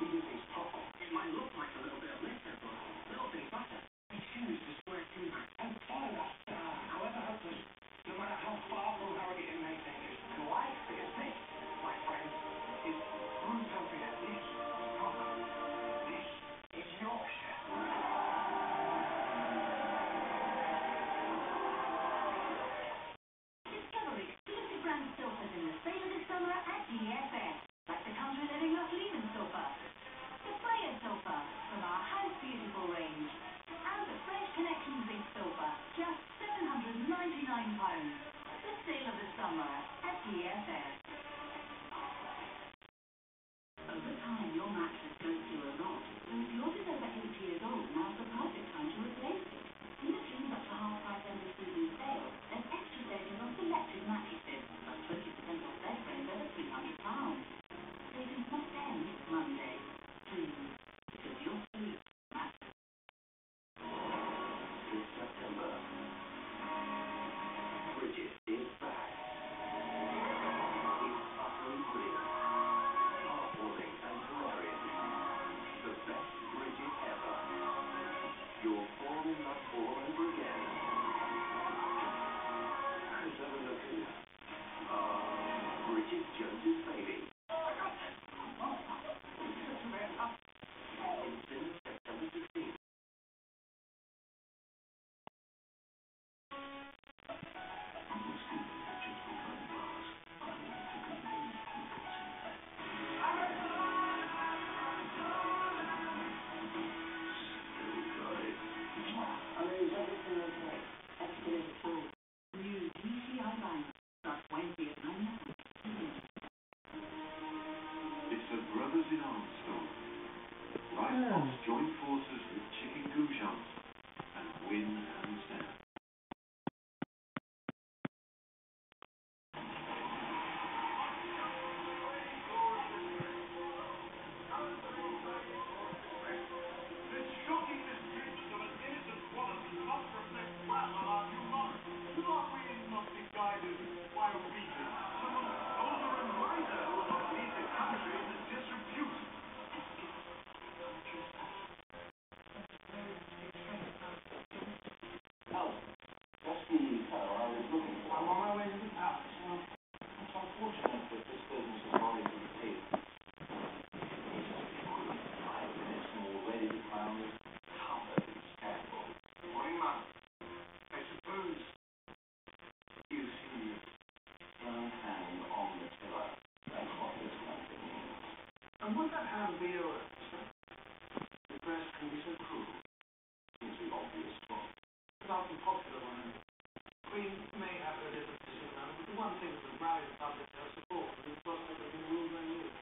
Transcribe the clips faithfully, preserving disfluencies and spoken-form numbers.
We use these pop. It might look like a little bit of liquor, but a little bit of butter. We choose to squirt through that and follow us. Uh, however hopeless, no matter how far from arrogant it may take us, life is this, my friends, is brutopia. This is proper. This is Yorkshire. Discover exclusive brand sofas in the sale this summer at D F S, like the country living up Leland sofa, the fire sofa from our House Beautiful range, and the Fresh Connections big sofa, just seven hundred ninety-nine pounds. The sale of the summer at D F S. Over time, your mattress goes through a lot, so if yours is over eight years old, now's the perfect time to replace it. In the June up to half price end of season sale, there's extra savings on selected mattresses, plus twenty percent off bed frames over three hundred pounds. Savings must end Monday. Please, because your sleep matters. This September, Bridget is back. It's utterly brilliant, heartwarming and hilarious. The best Bridget ever. You're falling in love all over again. Chris, have a look at you. Ah, Bridget Jones's Baby. In cinemas September sixteenth. New glitchy eyeliner starts Wednesday at nine o'clock. It's a brothers in arms story. Rice Pops join forces with chicken goujons and win hands down. This shocking mistreatment of an innocent woman does not reflect well on our new monarch. Do not we must be guided by reason? Someone older and wiser who will not lead the country into disrepute. Oh, that's the fellow I was looking for. I'm on my way to the palace. Well, It's unfortunate that this business is already completed. Five minutes and already the crown is covered in scandal. Morning, ma'am. I suppose You see the firm hand on the tiller. That's what this country needs. and would that hand be yours? The press can be so cruel. Seems the obvious one. Without the popular one. Queen may have her differences in that, but the one thing that would rally the public to her support was the prospect of being ruled by you.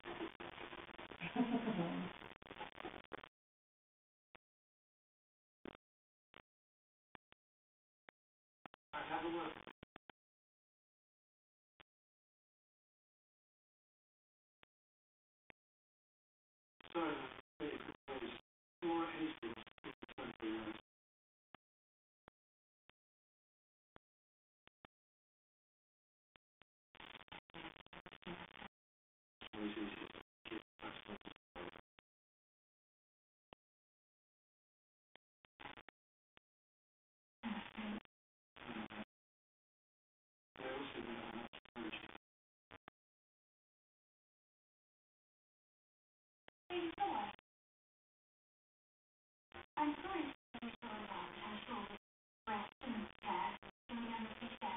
I'd have a word. Sorry, really good place. More Hastings. I'm sorry to say so about her shoulder, breast, and hair, and the end of the step.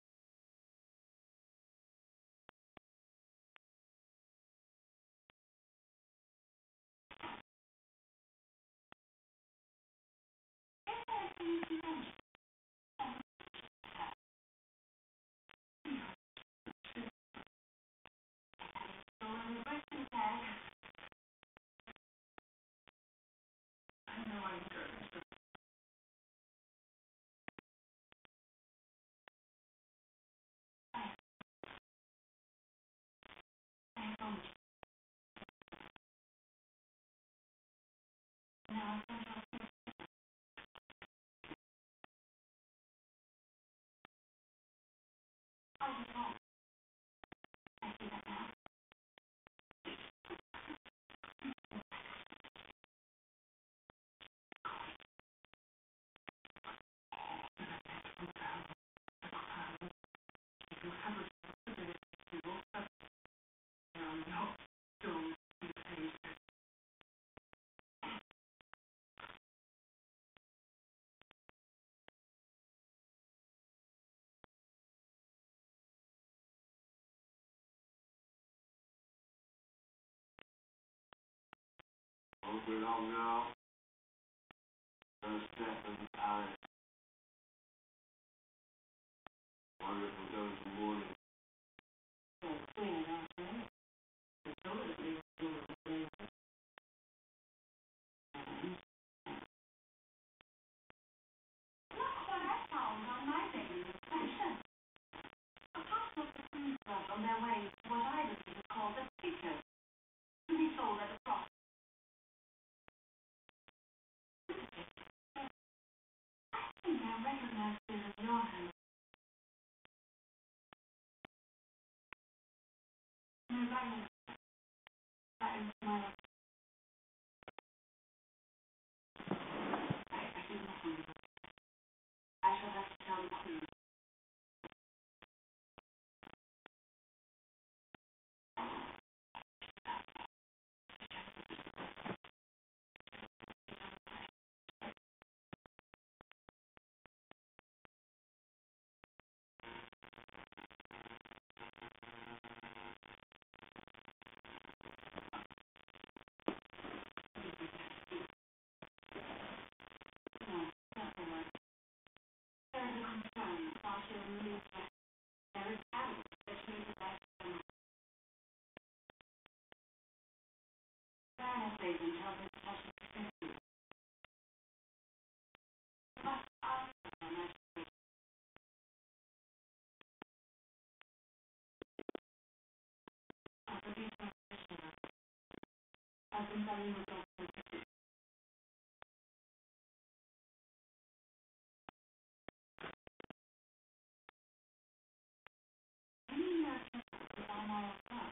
Is there anything you mentioned? Shoulder, breast, and hair. I know I'm going, so Won't be long now. First step in the palace. Wonder if we'll go into mourning. Well, the Queen is out there. The toilet at least will be clean. Look what I found on my baby's fashion. A parcel of the food stuff on their way to what I believe is called the picture, to be sold at a profit. I think I recognize this as your hand. No, that is, that is my... I, I think nothing. I shall have to tell the Queen. No, that's all right. There is a concern while she removes that. There is doubt that she is the best woman. Baroness Basin tells me that she can do. But I don't know. I forget my question. I've been telling you about this. You mean you're just by myself?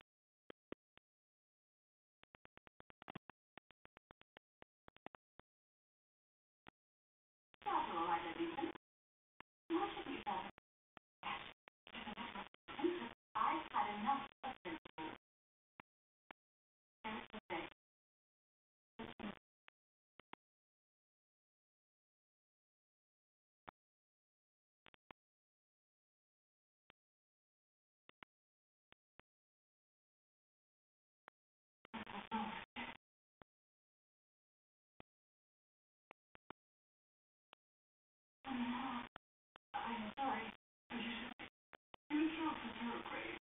That's all right, Edison. Why should you tell me? I've had enough of this. There is the thing. I'm sorry. You should consider a grave.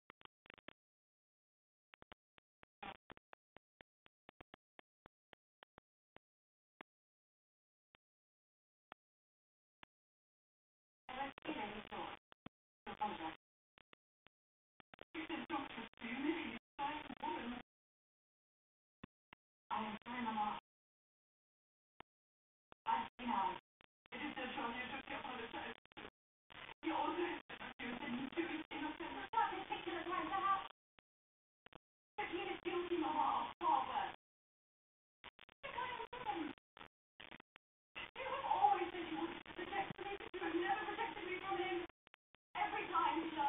I like to see that you saw it. I apologize. You said Doctor Stevie, fine woman. I am sorry, Mama. I see now. It is so strong you took your apologize. You also accused and you do is innocent. It's not ridiculous like that. But he is guilty, Mama, of far worse. You can't listen. You have always said you wanted to protect me, but you have never protected me from him. Every time he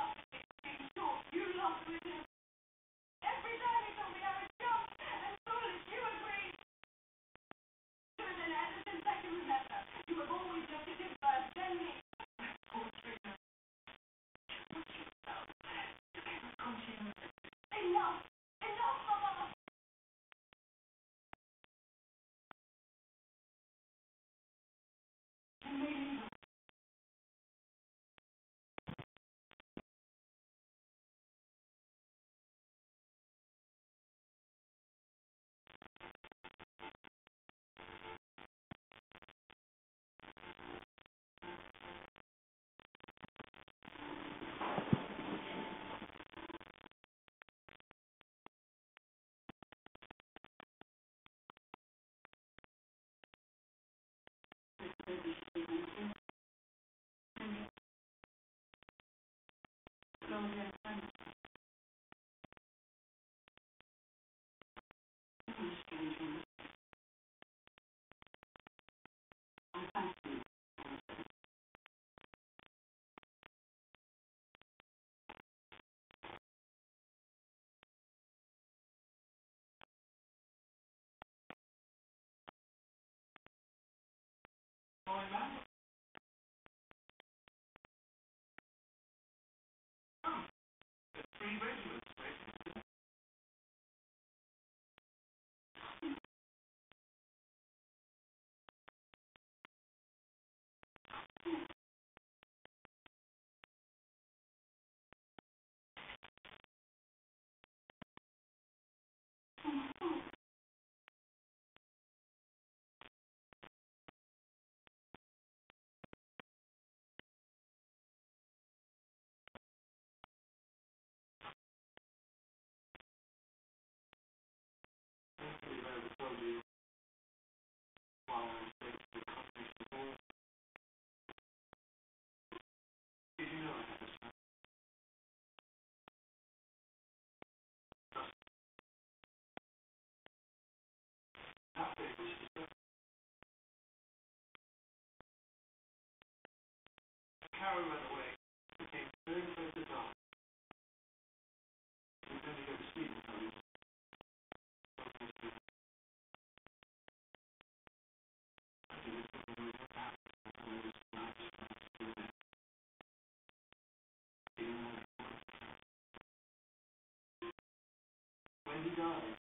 died.